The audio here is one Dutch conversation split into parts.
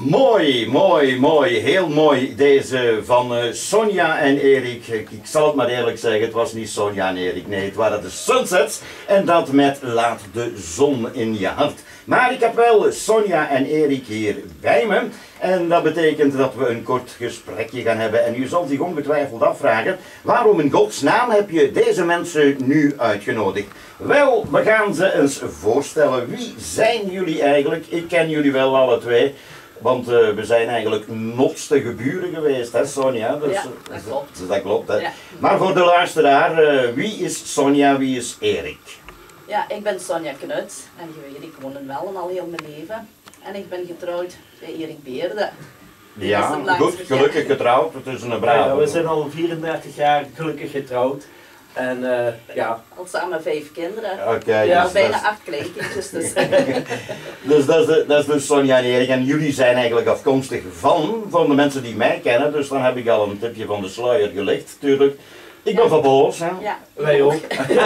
Mooi, mooi, mooi, heel mooi deze van Sonja en Erik. Ik zal het maar eerlijk zeggen, het was niet Sonja en Erik, nee, het waren de Sunsets. En dat met Laat de zon in je hart. Maar ik heb wel Sonja en Erik hier bij me. En dat betekent dat we een kort gesprekje gaan hebben. En u zal zich ongetwijfeld afvragen, waarom in godsnaam heb je deze mensen nu uitgenodigd? Wel, we gaan ze eens voorstellen. Wie zijn jullie eigenlijk? Ik ken jullie wel alle twee. Want we zijn eigenlijk notste geburen geweest, hè Sonja? Dus, ja, dat klopt. Dat klopt, hè? Ja. Maar voor de luisteraar, wie is Sonja, wie is Erik? Ja, ik ben Sonja Knut en je weet, ik woon in Wellen al heel mijn leven. En ik ben getrouwd bij Erik Beerde. Ja, goed, gelukkig getrouwd, het is een brave. Ja, we zijn al 34 jaar gelukkig getrouwd. En ja. Al samen 5 kinderen. Okay, ja, dus bijna 8 kleinkindjes. Dus dat is dus Sonja en Erik. En jullie zijn eigenlijk afkomstig van de mensen die mij kennen. Dus dan heb ik al een tipje van de sluier gelicht, natuurlijk. Ik ben van Boos, hè? Ja, wij ook.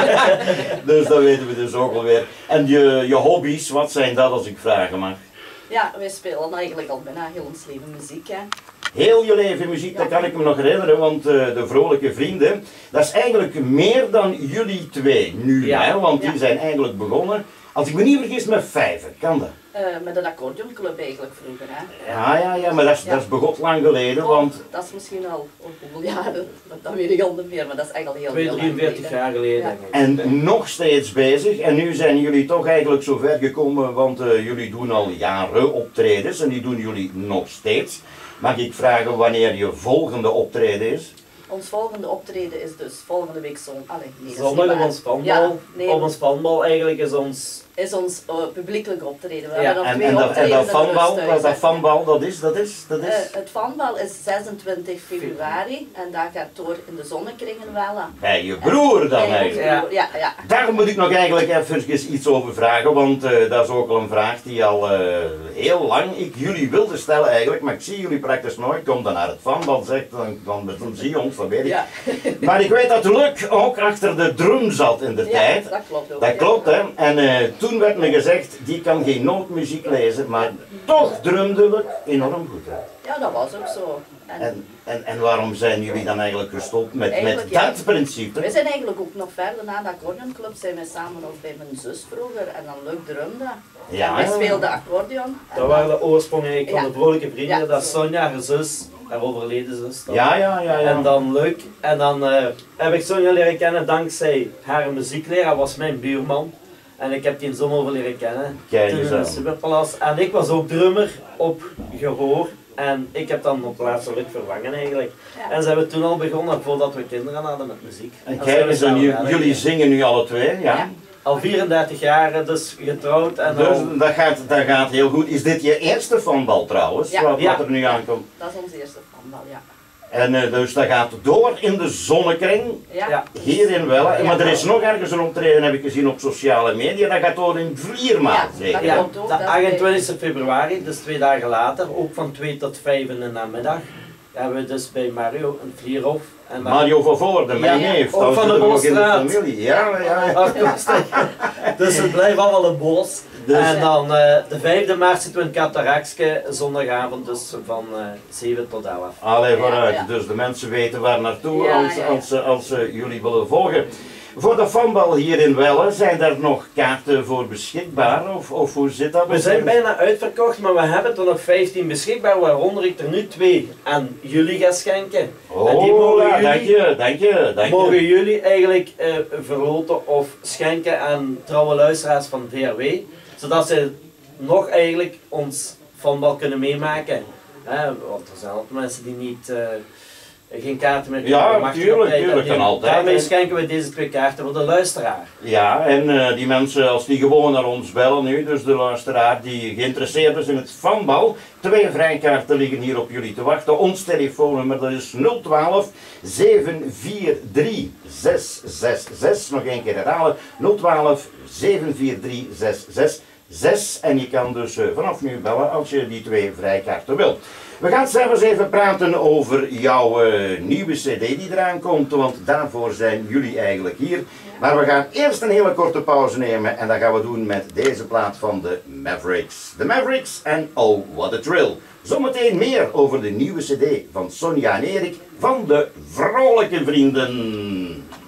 Dus dat weten we dus ook alweer. En je hobby's, wat zijn dat als ik vragen mag? Ja, wij spelen eigenlijk al bijna heel ons leven muziek, hè. Heel je leven muziek, dat kan ik me nog herinneren, want de Vrolijke Vrienden, dat is eigenlijk meer dan jullie twee nu, ja. Hè? Want die zijn eigenlijk begonnen, als ik me niet vergis, met 5, kan dat? Met een accordeonclub eigenlijk vroeger, hè. Ja, maar dat is begot lang geleden, want... Dat is misschien al hoeveel jaren, dat weet ik al niet meer, maar dat is eigenlijk al heel lang 43 jaar geleden, denk ik. En nog steeds bezig, en nu zijn jullie toch eigenlijk zo ver gekomen, want jullie doen al jaren optredens, en die doen jullie nog steeds. Mag ik vragen wanneer je volgende optreden is? Ons volgende optreden is dus volgende week zondag op ons spanbal. Ja, nee, op ons spanbal eigenlijk is ons publiekelijk optreden. We ja. hebben nog 2 En optredens dat fanbal, dat is? Het fanbal is 26 februari en daar gaat door in de Zonnekring in Wellen. Bij je broer dan eigenlijk? Ja. Daar moet ik nog eigenlijk even iets over vragen, want dat is ook al een vraag die al heel lang ik jullie wilde stellen eigenlijk, maar ik zie jullie praktisch nooit. Kom dan naar het fanbal, zegt, dan zie je ons, dat weet ik. Ja. Maar ik weet dat Luc ook achter de drum zat in de tijd. Dat klopt ook. Dat klopt, hè. En toen werd me gezegd, die kan geen nootmuziek lezen, maar toch drumde Luc enorm goed, hè. Ja, dat was ook zo. En waarom zijn jullie dan eigenlijk gestopt met dat principe? We zijn eigenlijk ook nog verder na de accordeonclub, zijn wij samen ook bij mijn zus vroeger en dan Luc drumde. Ja, en wij speelden accordeon. Dat waren de oorsprongen van de Vrolijke Vrienden, Ja. dat is Sonja, haar zus, haar overleden zus. Dan. Ja. En dan Luc. En dan heb ik Sonja leren kennen dankzij haar muziekleraar, was mijn buurman. En ik heb die in Zonhoven leren kennen, Kijk toen eens in aan. de Superpalace. En ik was ook drummer op gehoor. En ik heb dan op laatste Luc vervangen eigenlijk. Ja. En ze hebben toen al begonnen, voordat we kinderen hadden met muziek. En Dan kijk zijn we eens, en samen verder jullie gegaan. zingen nu alle twee, ja? Ja. Al 34 jaar, dus getrouwd. En Dus al... dat gaat heel goed. Is dit je eerste fanbal trouwens, Ja. wat er nu aankomt? Dat is ons eerste fanbal, ja. En dus dat gaat door in de Zonnekring, Ja. hier in Wellen. Ja. Maar er is nog ergens een optreden, heb ik gezien op sociale media, dat gaat door in Vliermaal, Ja, zeker? Ja, Klopt ook, de dat is 28 februari, dus 2 dagen later, ook van 2 tot 5 in de namiddag, hebben we dus bij Mario een Vlierhof. En dan... Mario van Voorde, mijn Ja, neef, ook dat van zit de er nog in de Bosstraat. familie. Ja. Afkomstig. Dus het blijft allemaal een bos. Dus- En dan de 5e maart zitten we in Cataraxke, zondagavond dus van 7 tot 11. Allee, vooruit. Ja. Dus de mensen weten waar naartoe Ja, als ze jullie willen volgen. Voor de fanbal hier in Wellen, zijn daar nog kaarten voor beschikbaar? Of hoe zit dat? We zijn bijna uitverkocht, maar we hebben er nog 15 beschikbaar, waaronder ik er nu 2 aan jullie ga schenken. En die Oh, dank je. mogen jullie eigenlijk verloten of schenken aan trouwe luisteraars van DHW, zodat ze nog eigenlijk ons fanbal kunnen meemaken. Want er zijn altijd mensen die niet, geen kaarten meer Ja, kunnen tuurlijk, kan altijd. Daarmee schenken we deze 2 kaarten voor de luisteraar. Ja, en die mensen, als die gewoon naar ons bellen nu, dus de luisteraar die geïnteresseerd is in het fanbal, 2 vrijkaarten liggen hier op jullie te wachten. Ons telefoonnummer, dat is 012 743 666. Nog één keer herhalen, 012 743 666. 6. En je kan dus vanaf nu bellen als je die 2 vrijkaarten wilt. We gaan zelfs even praten over jouw nieuwe cd die eraan komt, want daarvoor zijn jullie eigenlijk hier. Maar we gaan eerst een hele korte pauze nemen en dat gaan we doen met deze plaat van de Mavericks. De Mavericks en Oh What a Thrill. Zometeen meer over de nieuwe cd van Sonja en Erik van de Vrolijke Vrienden.